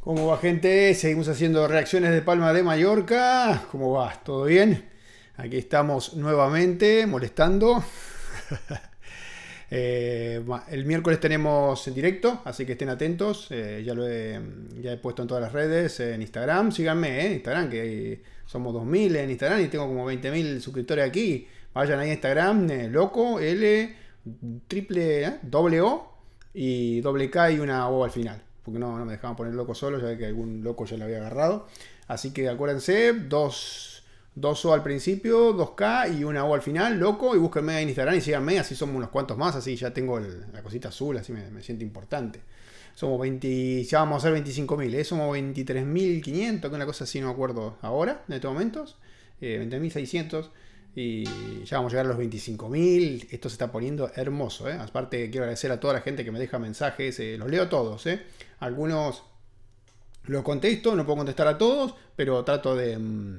¿Cómo va, gente? Seguimos haciendo reacciones de Palma de Mallorca. ¿Cómo va? ¿Todo bien? Aquí estamos nuevamente molestando. El miércoles tenemos en directo, así que estén atentos. Ya he puesto en todas las redes, en Instagram. Síganme, en Instagram, que somos 2000 en Instagram y tengo como 20.000 suscriptores aquí. Vayan ahí a Instagram, loco, L, triple, doble O y doble K y una O al final. Porque no me dejaban poner loco solo, ya que algún loco ya lo había agarrado. Así que acuérdense, dos O al principio, 2K y una O al final, loco. Y búsquenme en Instagram y síganme, así somos unos cuantos más. Así ya tengo la cosita azul, así me siento importante. Somos 20, ya vamos a ser 25.000, somos 23.500, que una cosa así, no me acuerdo ahora, en estos momentos. 20.600. Y ya vamos a llegar a los 25.000. Esto se está poniendo hermoso, Aparte quiero agradecer a toda la gente que me deja mensajes. Los leo todos, Algunos los contesto, no puedo contestar a todos, pero trato de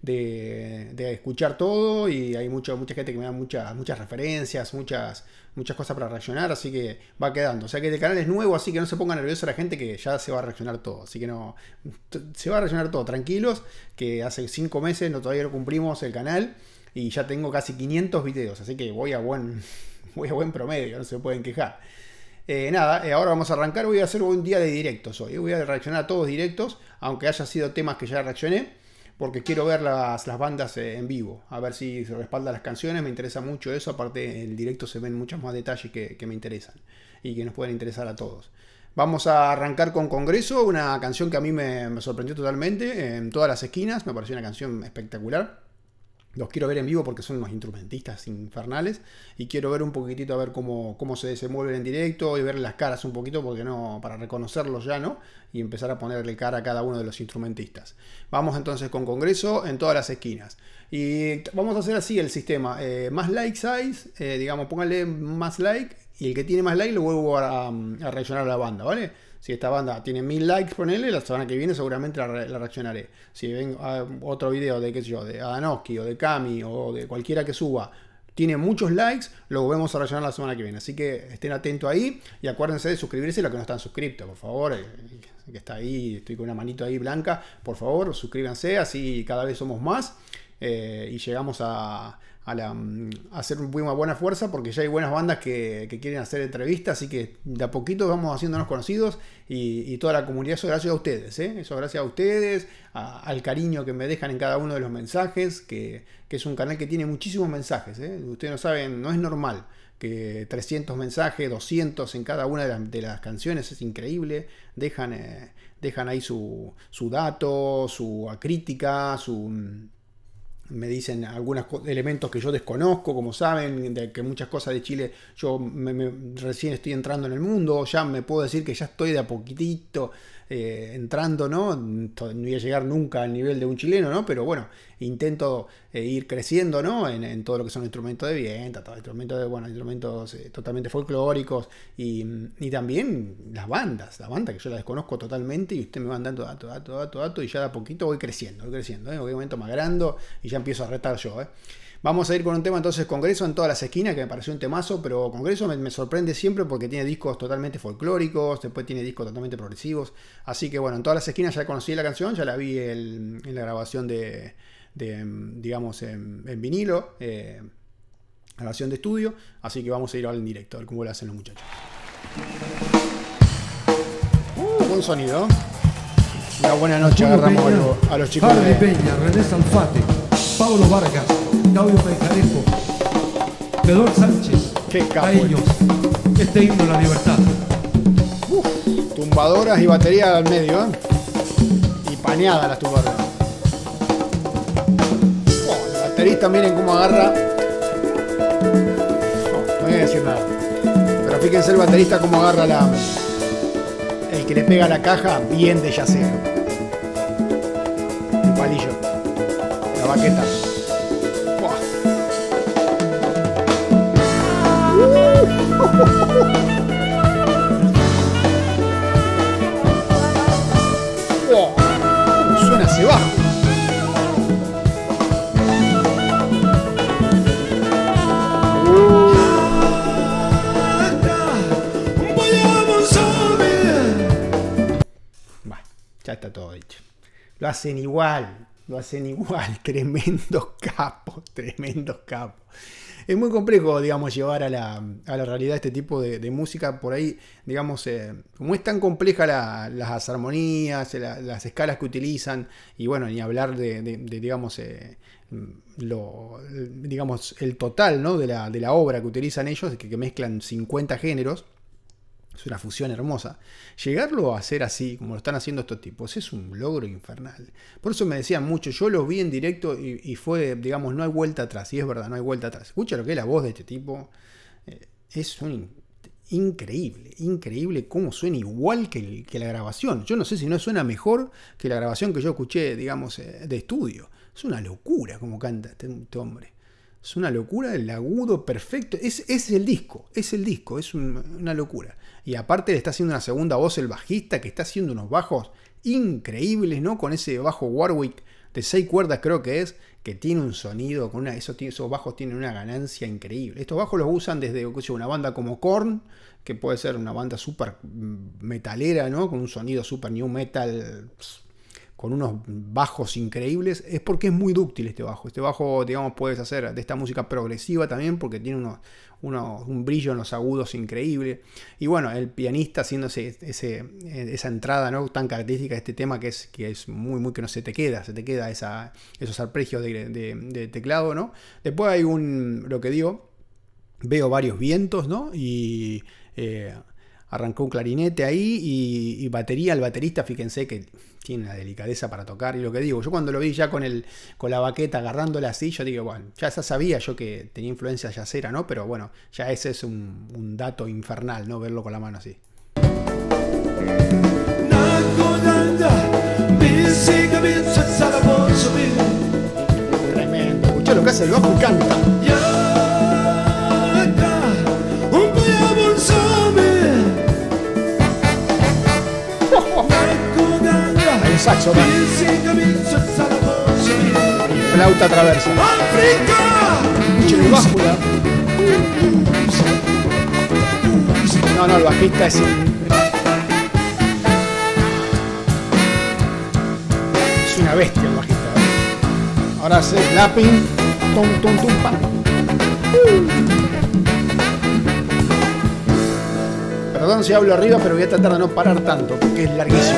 escuchar todo. Y hay mucha gente que me da muchas referencias, muchas cosas para reaccionar. Así que va quedando. O sea que el canal es nuevo, así que no se ponga nervioso la gente, que ya se va a reaccionar todo. Así que no, se va a reaccionar todo. Tranquilos, que hace 5 meses todavía no cumplimos el canal. Y ya tengo casi 500 videos, así que voy a buen promedio, no se pueden quejar. Ahora vamos a arrancar. Voy a hacer un día de directos hoy. Voy a reaccionar a todos directos, aunque haya sido temas que ya reaccioné, porque quiero ver las bandas en vivo, a ver si se respaldan las canciones. Me interesa mucho eso. Aparte, en el directo se ven muchos más detalles que me interesan y que nos pueden interesar a todos. Vamos a arrancar con Congreso, una canción que a mí me sorprendió totalmente. En todas las esquinas, me pareció una canción espectacular. Los quiero ver en vivo porque son unos instrumentistas infernales. Y quiero ver un poquitito a ver cómo se desenvuelven en directo y ver las caras un poquito, porque no, para reconocerlos ya, ¿no? Y empezar a ponerle cara a cada uno de los instrumentistas. Vamos entonces con Congreso en todas las esquinas. Y vamos a hacer así el sistema. Más like size, digamos, pónganle más like. Y el que tiene más like lo vuelvo a reaccionar a la banda, ¿vale? Si esta banda tiene 1000 likes, ponele, la semana que viene seguramente la reaccionaré. Si ven otro video de, qué sé yo, de Adanoski o de Cami o de cualquiera que suba, tiene muchos likes, lo volvemos a reaccionar la semana que viene. Así que estén atentos ahí y acuérdense de suscribirse los que no están suscriptos, por favor. Que está ahí, estoy con una manito ahí blanca, por favor, suscríbanse, así cada vez somos más. Y llegamos a hacer una buena fuerza, porque ya hay buenas bandas que quieren hacer entrevistas, así que de a poquito vamos haciéndonos conocidos y toda la comunidad. Eso gracias a ustedes, eso gracias a ustedes, al cariño que me dejan en cada uno de los mensajes, que es un canal que tiene muchísimos mensajes, ustedes no saben, no es normal que 300 mensajes, 200 en cada una de las canciones, es increíble. Dejan ahí su dato, su crítica, me dicen algunos elementos que yo desconozco, como saben, de que muchas cosas de Chile yo recién estoy entrando en el mundo. Ya me puedo decir que ya estoy de a poquitito entrando, ¿no? No voy a llegar nunca al nivel de un chileno, ¿no? Pero bueno, intento ir creciendo, ¿no? En todo lo que son instrumentos de viento, instrumentos totalmente folclóricos y también las bandas que yo las desconozco totalmente, y ustedes me van dando dato, y ya de a poquito voy creciendo, obviamente me agrando y ya empiezo a retar yo, Vamos a ir con un tema entonces, Congreso en todas las esquinas, que me pareció un temazo, pero Congreso me sorprende siempre porque tiene discos totalmente folclóricos, después tiene discos totalmente progresivos. Así que bueno, en todas las esquinas ya conocí la canción, ya la vi en la grabación digamos, en vinilo, grabación de estudio. Así que vamos a ir ahora en directo, a ver cómo lo hacen los muchachos. Buen sonido. Una buena noche, agarramos a los chicos Harry Peña, René Salfate, Pablo Vargas, Claudio Pecarejo, Pedro Sánchez. Qué capo. A ellos, este himno a la libertad. Tumbadoras y batería al medio, y paneadas las tumbadoras. El baterista, miren cómo agarra. No voy a decir nada, pero fíjense el baterista cómo agarra el que le pega la caja, bien de yacero. El palillo, la baqueta. Suena hacia abajo. Ya está todo dicho. Lo hacen igual, tremendos capos, tremendos capos. Es muy complejo, digamos, llevar a la realidad este tipo de música. Por ahí, digamos, como es tan compleja las armonías, las escalas que utilizan, y bueno, ni hablar digamos, digamos, el total, ¿no? de la obra que utilizan ellos, que mezclan 50 géneros. Es una fusión hermosa. Llegarlo a hacer así, como lo están haciendo estos tipos, es un logro infernal. Por eso me decían mucho, yo los vi en directo y fue, digamos, no hay vuelta atrás. Y es verdad, no hay vuelta atrás. Escucha lo que es la voz de este tipo. Es increíble cómo suena igual que la grabación. Yo no sé si no suena mejor que la grabación que yo escuché, digamos, de estudio. Es una locura cómo canta este hombre. Es una locura, el agudo perfecto. Es el disco, es una locura. Y aparte le está haciendo una segunda voz el bajista, que está haciendo unos bajos increíbles, ¿no? Con ese bajo Warwick de 6 cuerdas, creo que es, que tiene un sonido, esos bajos tienen una ganancia increíble. Estos bajos los usan desde una banda como Korn, que puede ser una banda súper metalera, ¿no? Con un sonido súper new metal, con unos bajos increíbles. Es porque es muy dúctil este bajo. Este bajo, digamos, puedes hacer de esta música progresiva también, porque tiene un brillo en los agudos increíble. Y bueno, el pianista haciendo esa entrada, ¿no? Tan característica de este tema, que es muy que no se te queda esos arpegios de teclado, ¿no? Después hay lo que digo, veo varios vientos, ¿no? Y arrancó un clarinete ahí y batería. El baterista, fíjense que tiene una delicadeza para tocar. Y lo que digo, yo cuando lo vi ya con la baqueta agarrándola así, yo digo, bueno, ya sabía yo que tenía influencia yacera, ¿no? Pero bueno, ya ese es un dato infernal, ¿no? Verlo con la mano así. Tremendo. Escuchá lo que hace el bajo y canta. El saxo y flauta traversa. Escuchen el báscula. No, el bajista es una bestia el bajista. Ahora hace slapping. Tum, pam. Perdón si hablo arriba, pero voy a tratar de no parar tanto, porque es larguísimo.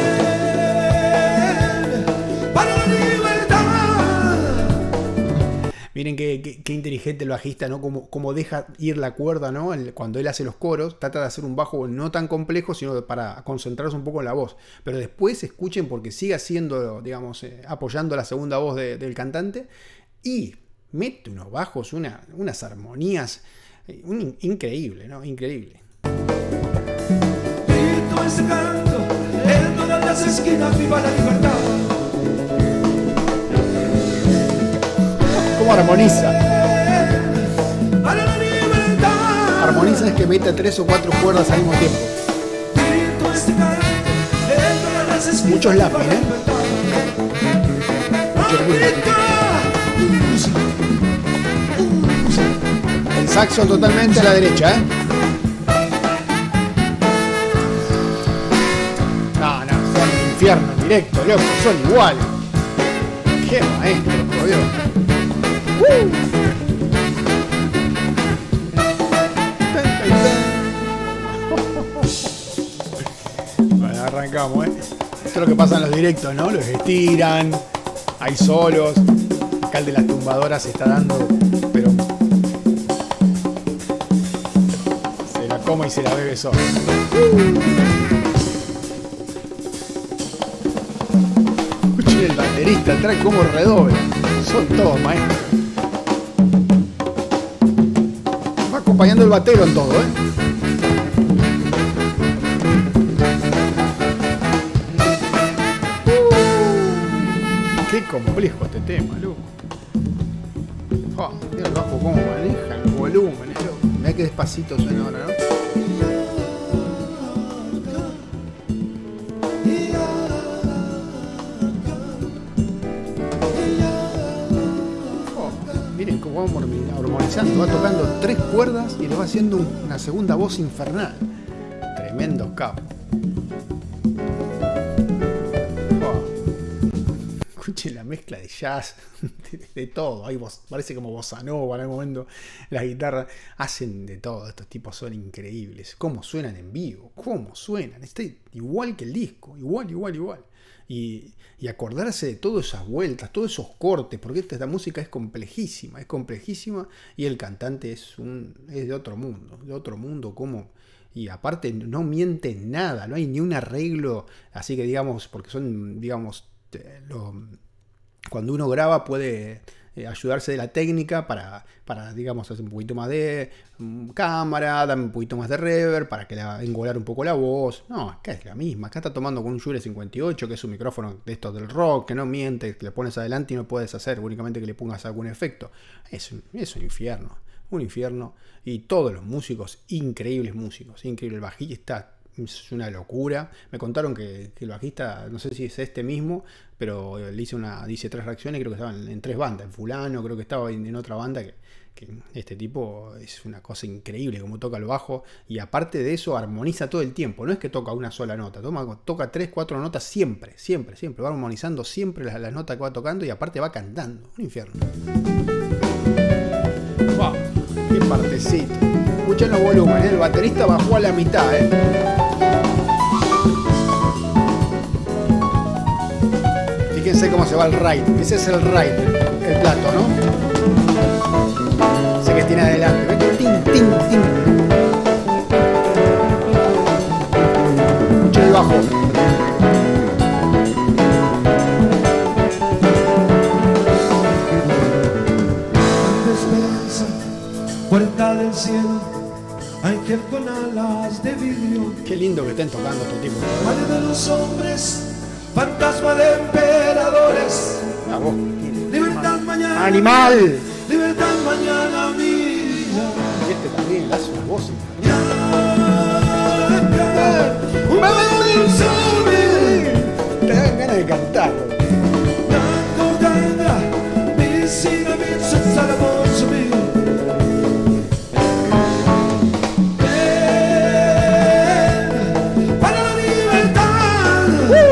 Miren qué inteligente el bajista, ¿no? Como deja ir la cuerda, ¿no? Cuando él hace los coros, trata de hacer un bajo no tan complejo, sino para concentrarse un poco en la voz. Pero después escuchen, porque sigue haciendo, digamos, apoyando la segunda voz del cantante, y mete unos bajos, unas armonías increíble, ¿no? Increíble. Este canto, en todas las esquinas viva la libertad. ¿Cómo armoniza? Armoniza es que mete 3 o 4 cuerdas al mismo tiempo. Muchos lápiz, ¿eh? El saxo totalmente a la derecha, ¿eh? No, son un infierno en directo, loco, son igual. Qué maestro, por Dios. Bueno, arrancamos, ¿eh? Esto es lo que pasa en los directos, ¿no? Los estiran, hay solos. Acá el de las tumbadoras se está dando, pero se la come y se la bebe solo. Escuchen el baterista atrás como redobla. Son todos maestros. Va acompañando el batero en todo, ¿eh? Qué complejo este tema, loco. Oh, mira el bajo cómo maneja el volumen, loco. Mirá que despacito suena ahora, ¿no? Miren cómo va armonizando, va tocando 3 cuerdas y le va haciendo una segunda voz infernal. Tremendos capos. escuchen la mezcla de jazz, de todo. Hay parece como bossa nova en algún momento. Las guitarras hacen de todo. Estos tipos son increíbles. Cómo suenan en vivo, cómo suenan. Está igual que el disco, igual. Y acordarse de todas esas vueltas, todos esos cortes, porque esta música es complejísima, y el cantante es de otro mundo, como, y aparte no miente nada, no hay ni un arreglo, así que digamos, porque son, digamos, cuando uno graba puede ayudarse de la técnica para digamos, hacer un poquito más de cámara, dar un poquito más de reverb, para que engolar un poco la voz. No, acá es la misma. Acá está tomando con un Shure 58, que es un micrófono de estos del rock, que no miente, que le pones adelante y no puedes hacer, únicamente que le pongas algún efecto. Es un infierno. Un infierno. Y todos los músicos, increíbles músicos. Increíble. El bajista es una locura. Me contaron que el bajista, no sé si es este mismo, pero le dice 3 reacciones, creo que estaban en 3 bandas. En fulano, creo que estaba en otra banda, que este tipo es una cosa increíble como toca el bajo, y aparte de eso armoniza todo el tiempo. No es que toca una sola nota, toca 3, 4 notas siempre. Va armonizando siempre las notas que va tocando, y aparte va cantando. Un infierno. ¡Wow! ¡Qué partecito! Escuchen los volúmenes, el baterista bajó a la mitad, Fíjense cómo se va el ride. Ese es el ride, el plato, ¿no? Ese que tiene adelante. ¡Tin, tin, tin! Escuchen el bajo. Esperanza, puerta del cielo, ángel con alas de vidrio. Qué lindo que estén tocando estos tipos. Madre de los hombres, fantasma de emperadores. La voz. Libertad mañana. ¡Animal! Libertad mañana mía. Y este también hace una voz. Te dan ganas de cantarlo. Para la libertad.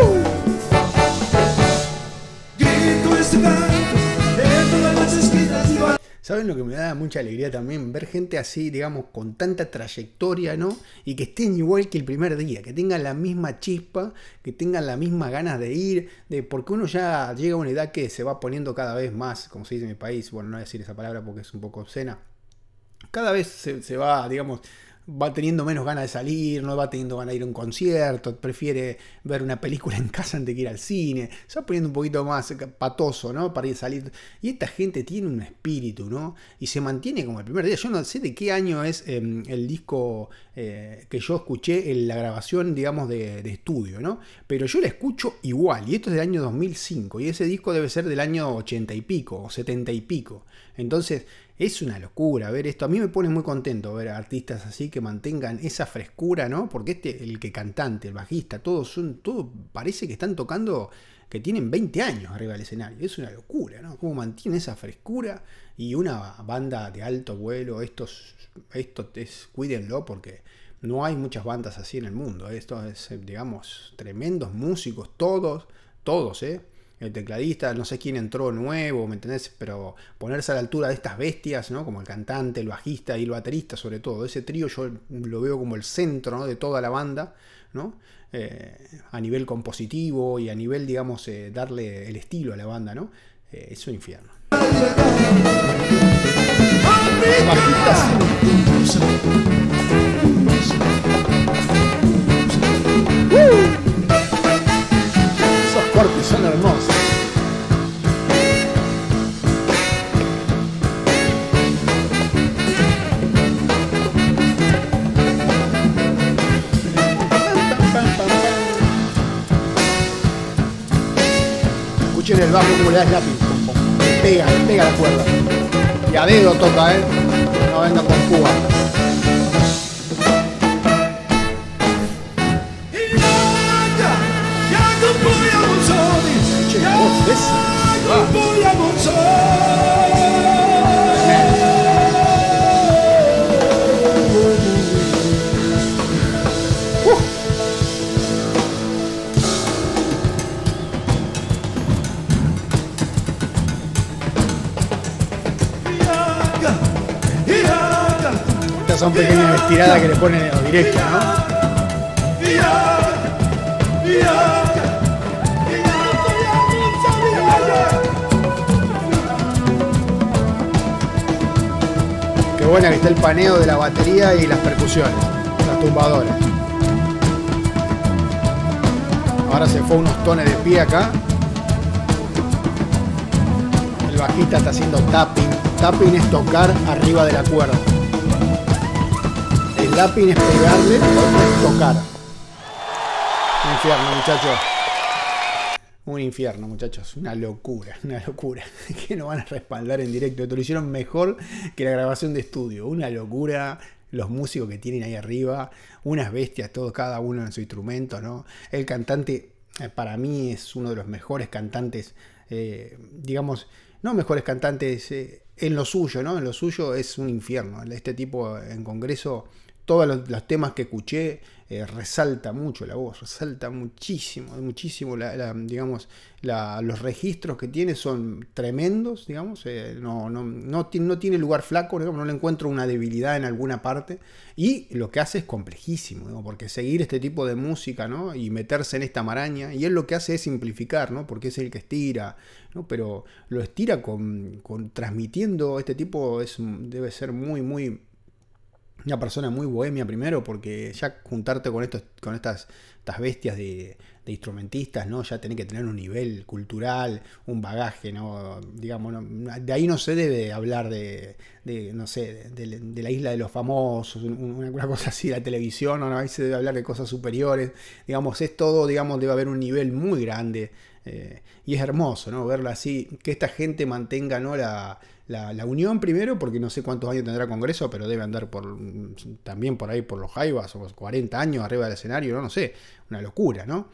Grito este canto en todas las esquinas. ¿Saben lo que me da mucha alegría también? Ver gente así, digamos, con tanta trayectoria, ¿no? Y que estén igual que el primer día, que tengan la misma chispa, que tengan las mismas ganas de ir, porque uno ya llega a una edad que se va poniendo cada vez más, como se dice en mi país, bueno, no voy a decir esa palabra porque es un poco obscena, cada vez se va, digamos, va teniendo menos ganas de salir, no va teniendo ganas de ir a un concierto, prefiere ver una película en casa antes que ir al cine, se va poniendo un poquito más patoso, ¿no? Para ir a salir. Y esta gente tiene un espíritu, ¿no? Y se mantiene como el primer día. Yo no sé de qué año es el disco que yo escuché en la grabación, digamos, de estudio, ¿no? Pero yo la escucho igual, y esto es del año 2005, y ese disco debe ser del año 80 y pico, o 70 y pico. Entonces, es una locura ver esto. A mí me pone muy contento ver a artistas así que mantengan esa frescura, ¿no? Porque el cantante, el bajista, todos parece que están tocando, que tienen 20 años arriba del escenario. Es una locura, ¿no? Cómo mantienen esa frescura, y una banda de alto vuelo. Esto es, cuídenlo, porque no hay muchas bandas así en el mundo. Esto es, digamos, tremendos músicos, todos, el tecladista, no sé quién entró nuevo, ¿me entendés? Pero ponerse a la altura de estas bestias, ¿no? Como el cantante, el bajista y el baterista, sobre todo. Ese trío yo lo veo como el centro, ¿no? De toda la banda, ¿no? A nivel compositivo y a nivel, digamos, darle el estilo a la banda, ¿no? Es un infierno. Esos cortes son hermosos. Escuchen el bajo como le das lápiz. Pega la cuerda. Y a dedo toca, no venga con Cuba. Che, la voz esa. Estas son pequeñas estiradas que le ponen en los directos, ¿no? Qué buena que está el paneo de la batería y las percusiones, las tumbadoras. Ahora se fue unos tones de pie acá. El bajista está haciendo tapping. Tapping es tocar arriba de la cuerda. El lapping es pegarle, el otro es tocar. Un infierno, muchachos. Un infierno, muchachos. Una locura, una locura. Que no van a respaldar en directo. Esto lo hicieron mejor que la grabación de estudio. Una locura. Los músicos que tienen ahí arriba. Unas bestias, todos, cada uno en su instrumento, ¿no? El cantante, para mí, es uno de los mejores cantantes, digamos, no mejores cantantes en lo suyo, ¿no? En lo suyo es un infierno. Este tipo en congreso, todos los temas que escuché, resalta mucho la voz, resalta muchísimo, muchísimo, digamos, los registros que tiene son tremendos, digamos, no tiene lugar flaco, digamos, no le encuentro una debilidad en alguna parte, y lo que hace es complejísimo, digamos, porque seguir este tipo de música, ¿no? Y meterse en esta maraña, y él lo que hace es simplificar, ¿no? Porque es el que estira, ¿no? Pero lo estira transmitiendo, este tipo debe ser muy una persona muy bohemia primero, porque ya juntarte con estas bestias de instrumentistas, ¿no? Ya tenés que tener un nivel cultural, un bagaje, ¿no? Digamos, de ahí no se debe hablar no sé, de la isla de los famosos, una cosa así, la televisión, ¿no? Ahí se debe hablar de cosas superiores, digamos, es todo, digamos, debe haber un nivel muy grande, y es hermoso, ¿no? Verlo así, que esta gente mantenga, ¿no? La unión primero, porque no sé cuántos años tendrá Congreso, pero debe andar también por ahí por los Jaivas, o 40 años arriba del escenario, no sé, una locura, ¿no?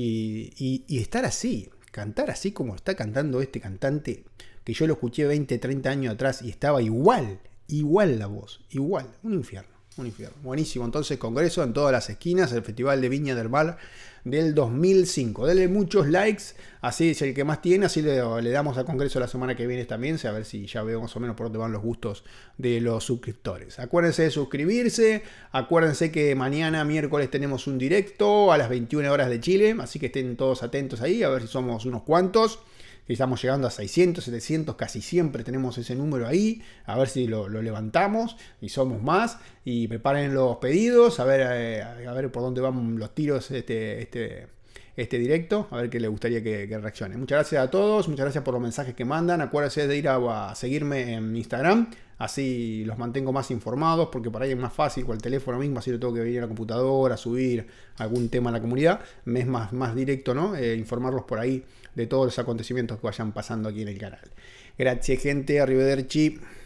Y estar así, cantar así como está cantando este cantante, que yo lo escuché 20, 30 años atrás y estaba igual la voz, igual, un infierno. Buenísimo, entonces Congreso en todas las esquinas, el Festival de Viña del Mar del 2005. Denle muchos likes, así es el que más tiene, así le damos a Congreso la semana que viene también, a ver si ya veo más o menos por dónde van los gustos de los suscriptores. Acuérdense de suscribirse, acuérdense que mañana miércoles tenemos un directo a las 21 horas de Chile, así que estén todos atentos ahí, a ver si somos unos cuantos. Estamos llegando a 600, 700, casi siempre tenemos ese número ahí, a ver si lo levantamos y somos más, y preparen los pedidos, a ver por dónde van los tiros este directo, a ver qué les gustaría que reaccione. Muchas gracias a todos, muchas gracias por los mensajes que mandan, acuérdense de ir a seguirme en Instagram, así los mantengo más informados, porque por ahí es más fácil con el teléfono mismo, así lo tengo que venir a la computadora, subir algún tema a la comunidad, me es más directo, ¿no? Informarlos por ahí de todos los acontecimientos que vayan pasando aquí en el canal. Gracias, gente, arrivederci.